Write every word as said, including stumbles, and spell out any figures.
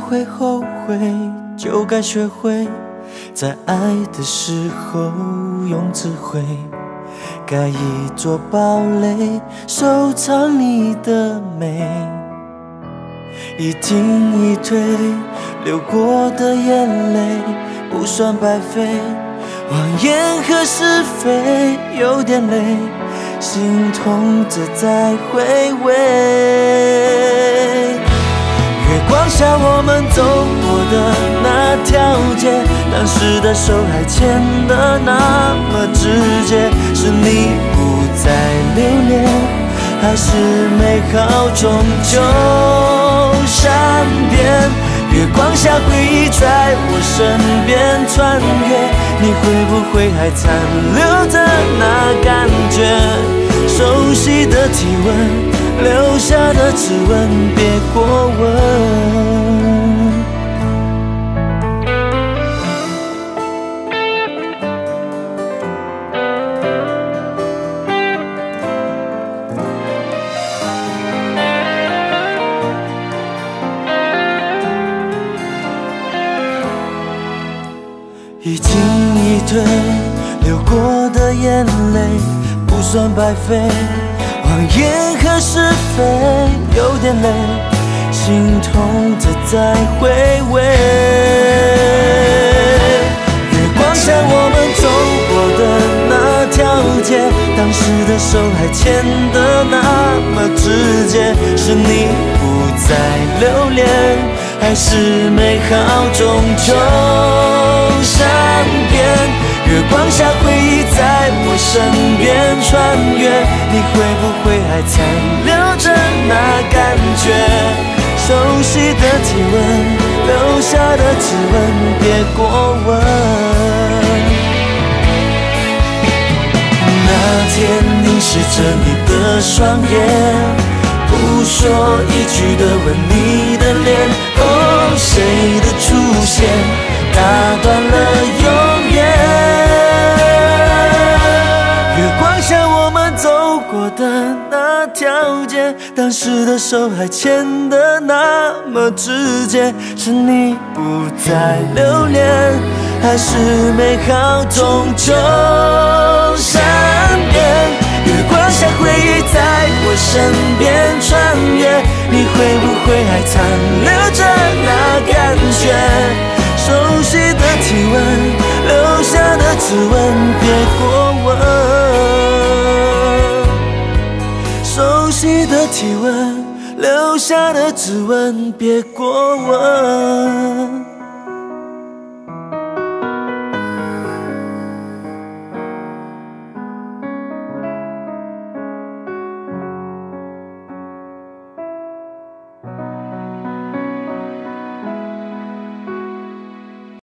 会后悔，就该学会在爱的时候用智慧，盖一座堡垒，收藏你的美。一进一退，流过的眼泪不算白费，谎言和是非有点累，心痛着再回味。月光下我们走过的那条街，当时的手还牵得那么直接，是你不再留恋，还是美好终究善变？月光下回忆在我身边穿越，你会不会还残留着那感觉？熟悉的体温，留下的指纹，别过问。一进一退，流过的眼泪不算白费，谎言和是非有点累，心痛着再回味。月光下我们走过的那条街，当时的手还牵得那么直接，是你不再留恋，还是美好终究善变？月光下回忆在我身边穿越，你会不会还残留着那感觉？熟悉的体温，留下的指纹，别过问。那天凝视着你的双眼，不说一句的吻你的脸，哦，谁的出现打断了永远？月光下我们走过的那条街，当时的手还牵得那么直接，是你不再留恋，还是美好终究善变？月光下回忆在我身边穿越，你会不会还残留着那感觉？熟悉的体温，留下的指纹，别过问。熟悉的体温，留下的指纹，别过问。